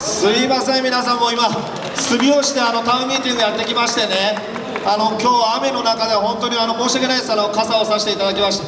すいません、皆さんも今住吉でタウンミーティングやってきましてね、今日雨の中で本当に申し訳ないです。傘をさせていただきました。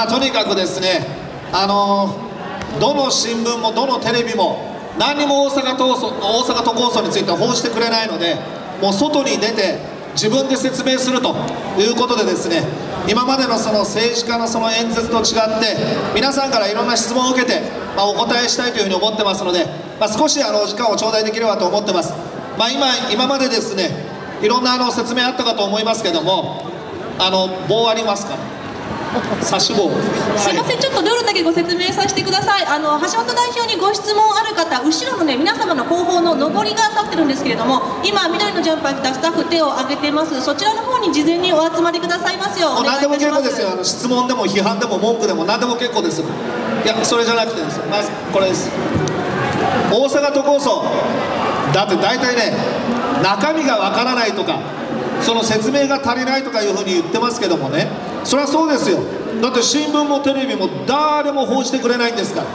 とにかくですね、どの新聞もどのテレビも何にも大阪都構想について報じてくれないので、もう外に出て自分で説明するということでですね、今までの政治家の演説と違って皆さんからいろんな質問を受けて、お答えしたいというふうに思ってますので、少しお時間を頂戴できればと思ってます。今までですね、いろんな説明あったかと思いますけども、棒ありますか？差し棒。 すいません、ちょっとルールだけご説明させてください。橋本代表にご質問ある方、後ろのね、皆様の後方の上りが立ってるんですけれども、今緑のジャンパー着たスタッフ手を挙げてます。そちらの方に事前にお集まりくださいますようお願いいたします。 何でも結構ですよ。質問でも批判でも文句でも何でも結構です。いや、それじゃなくてですよ、まずこれです。大阪都構想だって大体ね、中身がわからないとかその説明が足りないとかいうふうに言ってますけどもね、それはそうですよ。だって新聞もテレビも誰も報じてくれないんですから。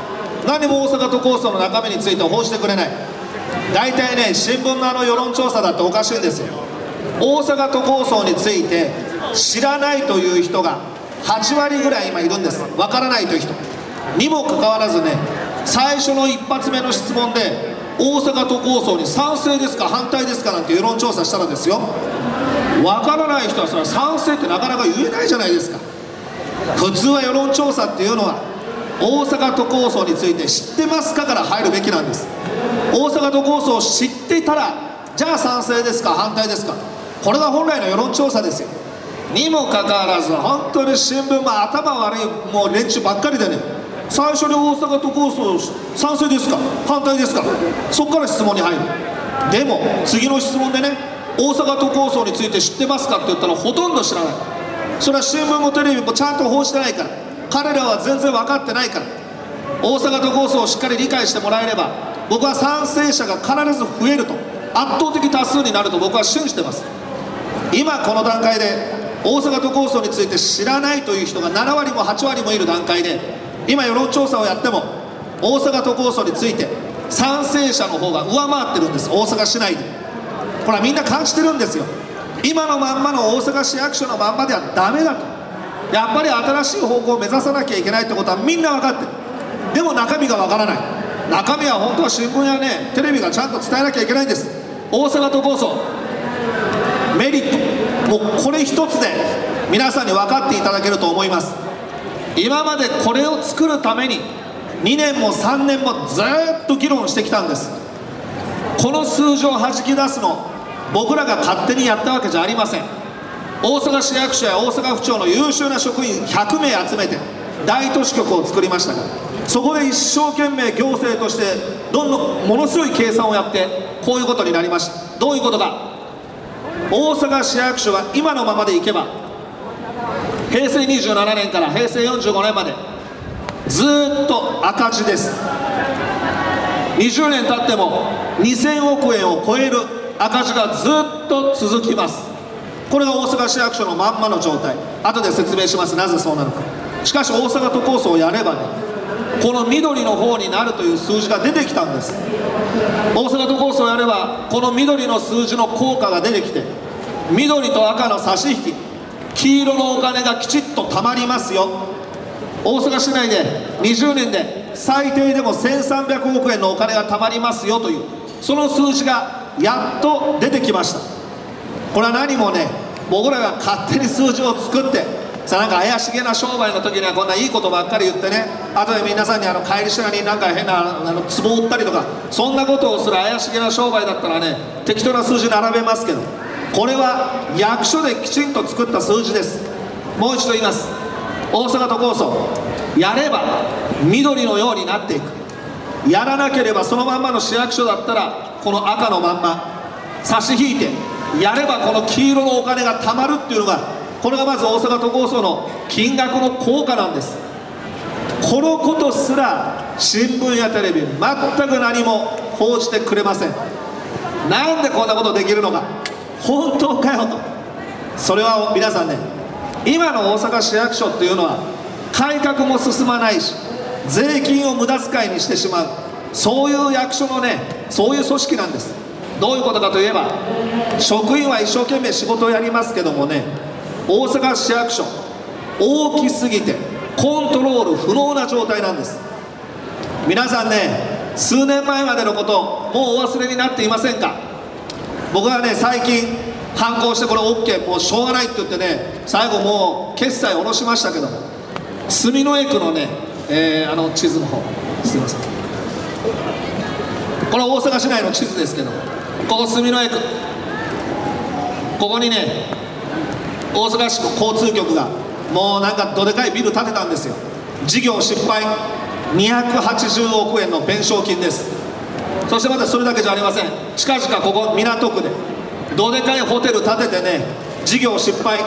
何も大阪都構想の中身について報じてくれない。大体ね、新聞の世論調査だっておかしいんですよ。大阪都構想について知らないという人が8割ぐらい今いるんです。わからないという人にもかかわらずね、最初の一発目の質問で大阪都構想に賛成ですか反対ですかなんて世論調査したらですよ、わからない人はそれは賛成ってなかなか言えないじゃないですか。普通は世論調査っていうのは大阪都構想について知ってますかから入るべきなんです。大阪都構想を知っていたら、じゃあ賛成ですか反対ですか、これが本来の世論調査ですよ。にもかかわらず本当に新聞も頭悪いもう連中ばっかりでね、最初に大阪都構想賛成ですか反対ですか、そこから質問に入る。でも次の質問でね、大阪都構想について知ってますかって言ったらほとんど知らない。それは新聞もテレビもちゃんと報じてないから、彼らは全然分かってないから。大阪都構想をしっかり理解してもらえれば、僕は賛成者が必ず増えると、圧倒的多数になると僕は信じてます。今この段階で大阪都構想について知らないという人が7割も8割もいる段階で、今世論調査をやっても大阪都構想について賛成者の方が上回ってるんです。大阪市内でこれはみんな感じてるんですよ。今のまんまの大阪市役所のまんまではダメだと、やっぱり新しい方向を目指さなきゃいけないってことはみんな分かってる。でも中身が分からない。中身は本当は新聞やねテレビがちゃんと伝えなきゃいけないんです。大阪都構想メリット、もうこれ一つで皆さんに分かっていただけると思います。今までこれを作るために2年も3年もずっと議論してきたんです。この数字をはじき出すの僕らが勝手にやったわけじゃありません。大阪市役所や大阪府庁の優秀な職員100名集めて大都市局を作りましたから、そこで一生懸命行政としてどんどんものすごい計算をやってこういうことになりました。どういうことか。大阪市役所が今のままでいけば平成27年から平成45年までずっと赤字です。20年経っても2000億円を超える赤字がずっと続きます。これが大阪市役所のまんまの状態。後で説明します、なぜそうなのか。しかし大阪都構想をやればね、この緑の方になるという数字が出てきたんです。大阪都構想をやればこの緑の数字の効果が出てきて、緑と赤の差し引き、黄色のお金がきちっとたまりますよ。大阪市内で20年で最低でも1300億円のお金がたまりますよという、その数字がやっと出てきました。これは何もね、僕らが勝手に数字を作ってさ、なんか怪しげな商売の時にはこんないいことばっかり言ってね、後で皆さんに帰りしなになんか変な壺を売ったりとか、そんなことをする怪しげな商売だったらね、適当な数字並べますけど、これは役所できちんと作った数字です。もう一度言います。大阪都構想やれば緑のようになっていく。やらなければそのまんまの市役所だったらこの赤のまんま差し引いてやればこの黄色のお金がたまるっていうのが、これがまず大阪都構想の金額の効果なんです。このことすら新聞やテレビ全く何も報じてくれません。なんでこんなことできるのか、本当かよと。それは皆さんね、今の大阪市役所っていうのは改革も進まないし、税金を無駄遣いにしてしまう、 そういう役所のね、そういう組織なんです。どういうことかといえば、職員は一生懸命仕事をやりますけどもね、大阪市役所大きすぎてコントロール不能な状態なんです。皆さんね、数年前までのこともうお忘れになっていませんか。僕はね、最近反抗してこれ OK もうしょうがないって言ってね、最後もう決済下ろしましたけども、住之江区のね、地図の方、すいません、これは大阪市内の地図ですけど、ここ住之江区、ここにね、大阪市の交通局がもうなんかどでかいビル建てたんですよ。事業失敗280億円の弁償金です。そしてまたそれだけじゃありません。近々ここ港区でどでかいホテル建ててね、事業失敗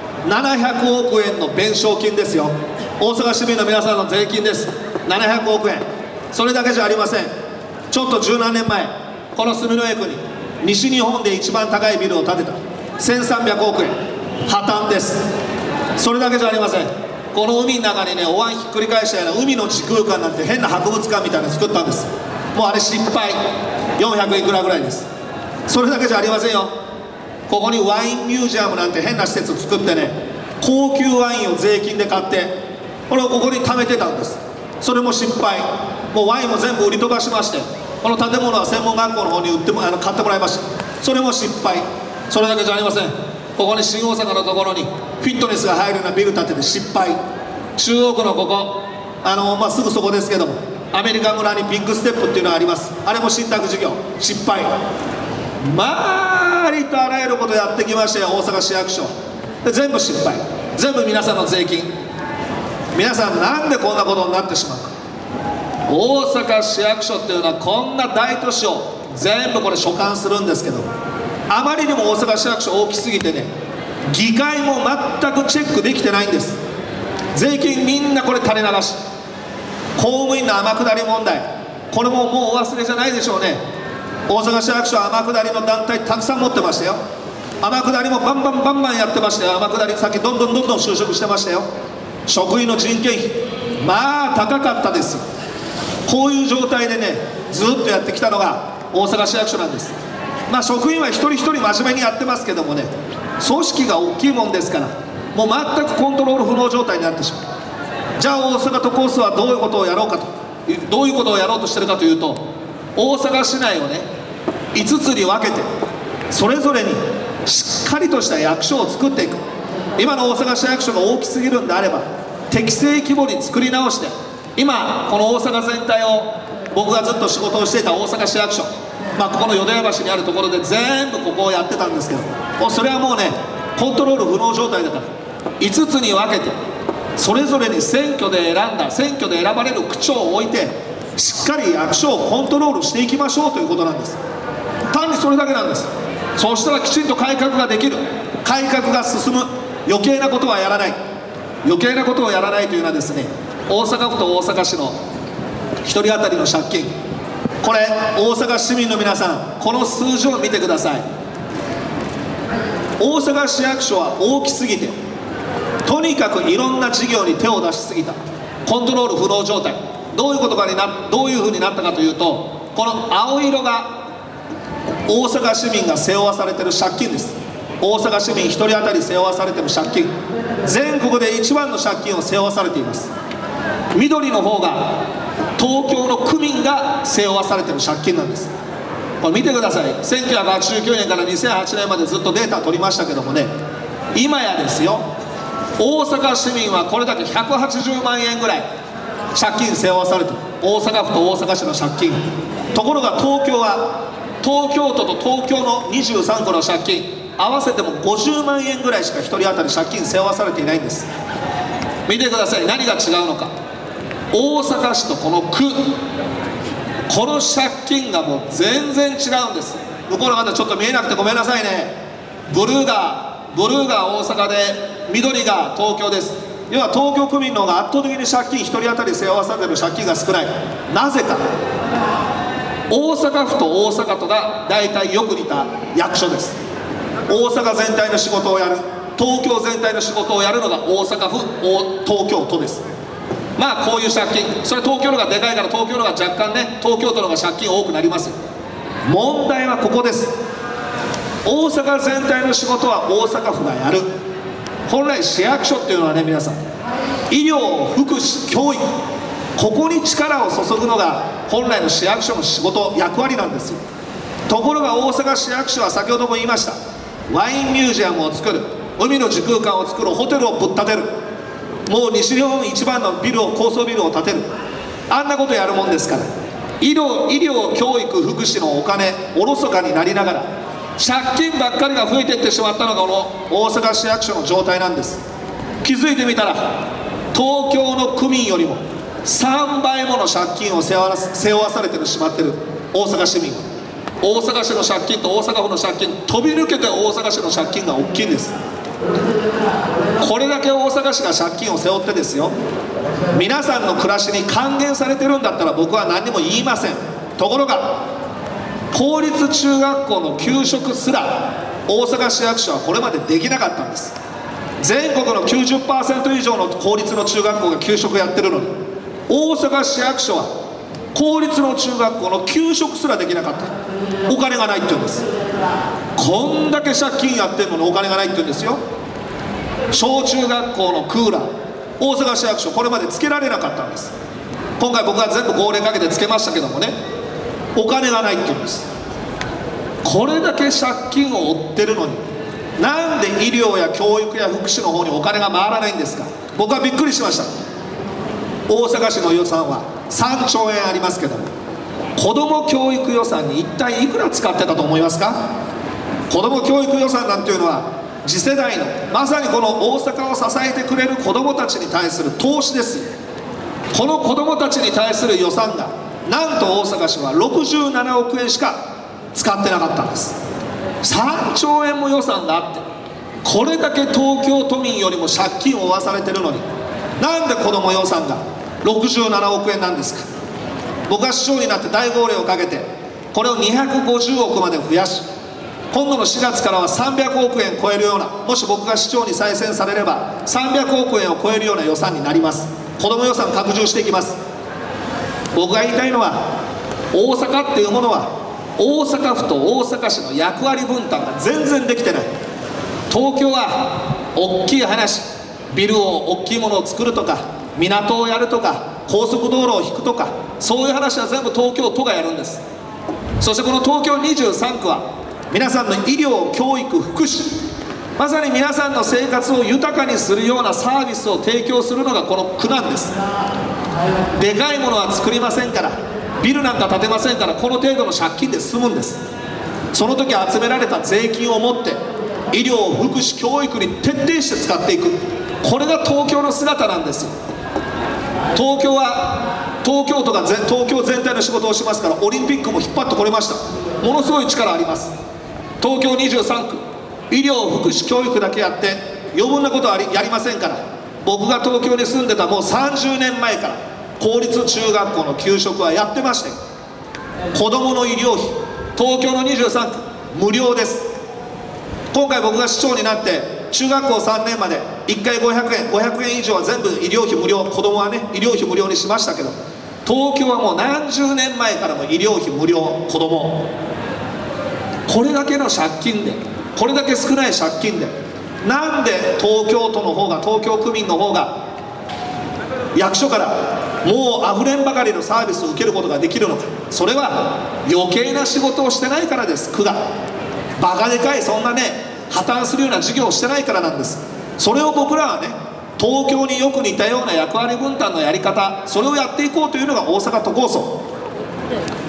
700億円の弁償金ですよ。大阪市民の皆さんの税金です。700億円。それだけじゃありません。ちょっと十何年前、この住之江区に西日本で一番高いビルを建てた1300億円破綻です。それだけじゃありません。この海の中にね、お椀ひっくり返したような海の時空間なんて変な博物館みたいなの作ったんです。もうあれ失敗400いくらぐらいです。それだけじゃありませんよ。ここにワインミュージアムなんて変な施設を作ってね、高級ワインを税金で買ってこれをここに貯めてたんです。それも失敗。もうワインも全部売り飛ばしまして、この建物は専門学校の方に買ってもらいました。それも失敗。それだけじゃありません。ここに新大阪のところにフィットネスが入るようなビル建てて失敗。中央区のここすぐそこですけども、アメリカ村にビッグステップっていうのがあります。あれも信託事業失敗。まあありとあらゆることやってきましたよ、大阪市役所で。全部失敗。全部皆さんの税金。皆さんなんでこんなことになってしまうか。大阪市役所っていうのはこんな大都市を全部これ所管するんですけど、あまりにも大阪市役所大きすぎてね、議会も全くチェックできてないんです。税金みんなこれ垂れ流し。公務員の天下り問題、これももうお忘れじゃないでしょうね。大阪市役所は天下りの団体たくさん持ってましたよ。天下りもバンバンやってましたよ。天下り先どんどん就職してましたよ。職員の人件費まあ高かったですよ。こういう状態でね、ずっとやってきたのが大阪市役所なんです。職員は一人一人真面目にやってますけどもね、組織が大きいもんですから、もう全くコントロール不能状態になってしまう。じゃあ大阪都構想はどういうことをやろうかと、どういうことをやろうとしてるかというと、大阪市内をね5つに分けて、それぞれにしっかりとした役所を作っていく。今の大阪市役所が大きすぎるんであれば、適正規模に作り直して、今この大阪全体を僕がずっと仕事をしていた大阪市役所、ここの淀屋橋にあるところで全部ここをやってたんですけど、もうそれはもうねコントロール不能状態だから5つに分けて、それぞれに選挙で選ばれる区長を置いて、しっかり役所をコントロールしていきましょうということなんです。単にそれだけなんです。そうしたらきちんと改革ができる、改革が進む、余計なことはやらない。余計なことをやらないというのはですね、大阪府と大阪市の1人当たりの借金、これ大阪市民の皆さん、この数字を見てください。大阪市役所は大きすぎて、とにかくいろんな事業に手を出しすぎた、コントロール不能状態。どういうことかどういうふうになったかというと、この青色が大阪市民が背負わされている借金です。大阪市民1人当たり背負わされている借金、全国で一番の借金を背負わされています。緑の方が東京の区民が背負わされている借金なんです。これ見てください。1989年から2008年までずっとデータ取りましたけどもね、今やですよ、大阪市民はこれだけ180万円ぐらい借金背負わされている。大阪府と大阪市の借金。ところが東京は、東京都と東京の23区の借金合わせても50万円ぐらいしか1人当たり借金背負わされていないんです。見てください。何が違うのか。大阪市とこの区、この借金がもう全然違うんです。向こうの方ちょっと見えなくてごめんなさいね。ブルーが大阪で、緑が東京です。要は東京区民の方が圧倒的に借金1人当たり背負わされている借金が少ない。なぜか、大阪府と大阪都が大体よく似た役所です。大阪全体の仕事をやる、東京全体の仕事をやるのが大阪府、東京都です。 まあこういう借金、それ東京の方がでかいから東京の方が若干ね、東京都の方が借金多くなりますよ。問題はここです。大阪全体の仕事は大阪府がやる。本来市役所っていうのはね、皆さん医療、福祉、教育、ここに力を注ぐのが本来の市役所の仕事、役割なんですよ。ところが大阪市役所は先ほども言いました、ワインミュージアムを作る、海の時空間を作る、ホテルをぶっ建てる、もう西日本一番のビルを、高層ビルを建てる、あんなことやるもんですから、医療、教育、福祉のお金おろそかになりながら借金ばっかりが増えていってしまったのがこの大阪市役所の状態なんです。気づいてみたら東京の区民よりも3倍もの借金を背負わされてしまっている大阪市民は、大阪市の借金と大阪府の借金飛び抜けて大阪市の借金が大きいんです。これだけ大阪市が借金を背負ってですよ、皆さんの暮らしに還元されてるんだったら僕は何も言いません。ところが公立中学校の給食すら大阪市役所はこれまでできなかったんです。全国の 90% 以上の公立の中学校が給食やってるのに、大阪市役所は公立の中学校の給食すらできなかった。お金がないって言うんです。こんだけ借金やってるのにお金がないって言うんですよ。小中学校のクーラー、大阪市役所これまでつけられなかったんです。今回僕は全部号令かけてつけましたけどもね、お金がないって言うんです。これだけ借金を負ってるのに、なんで医療や教育や福祉の方にお金が回らないんですか。僕はびっくりしました。大阪市の予算は3兆円ありますけども、子ども教育予算に一体いくら使ってたと思いますか。子ども教育予算なんていうのは次世代のまさにこの大阪を支えてくれる子どもたちに対する投資ですよ。この子どもたちに対する予算がなんと大阪市は67億円しか使ってなかったんです。3兆円も予算があって、これだけ東京都民よりも借金を負わされてるのに、なんで子ども予算が67億円なんですか。僕が市長になって大号令をかけて、これを250億まで増やし、今度の4月からは300億円超えるような、もし僕が市長に再選されれば300億円を超えるような予算になります。子ども予算拡充していきます。僕が言いたいのは、大阪っていうものは大阪府と大阪市の役割分担が全然できてない。東京は大きい話、ビルを大きいものを作るとか、港をやるとか、高速道路を引くとか、そういう話は全部東京都がやるんです。そしてこの東京23区は皆さんの医療、教育、福祉、まさに皆さんの生活を豊かにするようなサービスを提供するのがこの区なんです。でかいものは作りませんから、ビルなんか建てませんから、この程度の借金で済むんです。その時集められた税金を持って医療、福祉、教育に徹底して使っていく、これが東京の姿なんですよ。東京都が東京全体の仕事をしますから、オリンピックも引っ張ってこれました。ものすごい力あります。東京23区、医療、福祉、教育だけやって余分なことはやりませんから。僕が東京に住んでたもう30年前から公立中学校の給食はやってまして、子どもの医療費東京の23区無料です。今回僕が市長になって中学校3年まで1回500円以上は全部医療費無料、子どもはね医療費無料にしましたけど、東京はもう何十年前からも医療費無料、子ども、これだけの借金で、これだけ少ない借金で、なんで東京都の方が、東京区民の方が役所からもうあふれんばかりのサービスを受けることができるのか。それは余計な仕事をしてないからです。区がバカでかいそんなね破綻するような事業をしてないからなんです。それを僕らはね、東京によく似たような役割分担のやり方、それをやっていこうというのが大阪都構想。